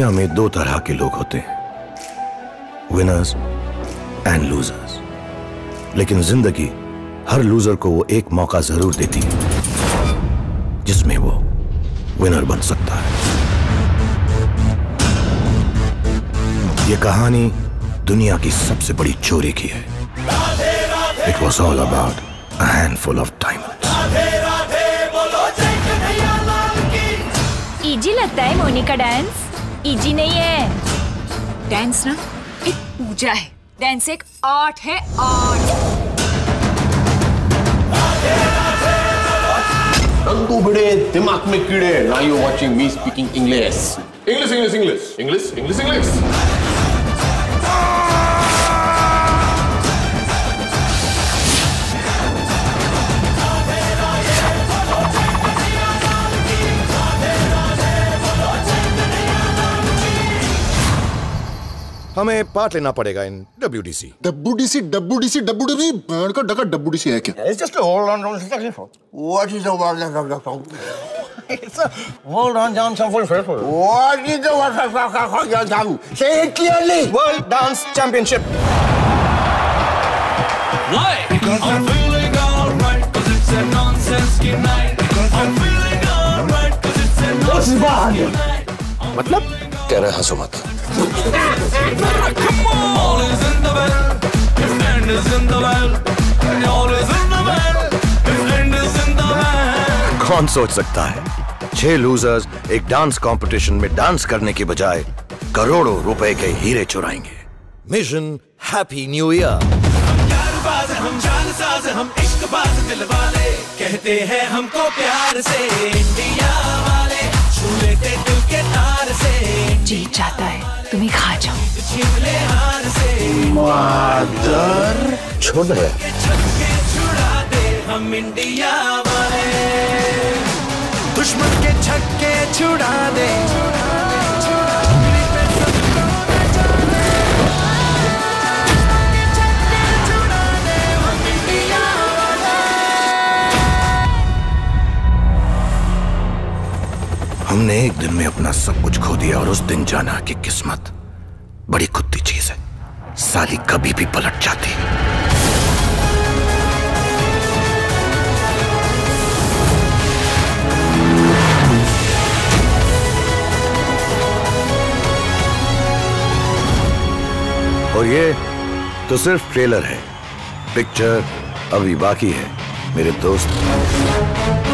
दुनिया में दो तरह के लोग होते हैं, विनर्स एंड लूजर्स। लेकिन जिंदगी हर लूजर को वो एक मौका जरूर देती है जिसमें वो विनर बन सकता है। ये कहानी दुनिया की सबसे बड़ी चोरी की है। It was all about a handful of diamonds. Easy लगता है मोनी का डांस? इजी नहीं है। डांस ना एक पूजा है, डांस एक आर्ट है, आर्ट। रंगू भिड़े दिमाग में कीड़े। Now you're watching me speaking English. English, English, English, English, English, English. हमें पार्ट लेना पड़ेगा इन WDC। बैंड का डका WDC है क्या? It's just a hold on, What is the word? It's a hold on, John. What is the word? Say it clearly. World Dance Championship. Why? I'm feeling alright, 'cause it's a nonsense night. I'm feeling alright, 'cause it's a nonsense night. मतलब कह रहे हंसो मत। All is in the well, if end is in the well. All is in the well, if end is in the well. कौन सोच सकता है 6 losers एक डांस कंपटीशन में डांस करने के बजाय करोड़ों रुपए के हीरे चुराएंगे। Mission happy new year. हम यारबाज, हम जानसाज, हम इश्कबाज दिल वाले, कहते हैं हमको प्यार से इंडिया वाले, छू लेते दिल के तार से। जी चाहता है तुम्हें खा जाओ। छिपले हार से मादर छोड़ दे। छक्के छुड़ा दे हम इंडिया वाले, दुश्मन के छक्के छुड़ा दे। हमने एक दिन में अपना सब कुछ खो दिया और उस दिन जाना कि किस्मत बड़ी कुत्ती चीज है, साली कभी भी पलट जाती। और ये तो सिर्फ ट्रेलर है, पिक्चर अभी बाकी है मेरे दोस्त।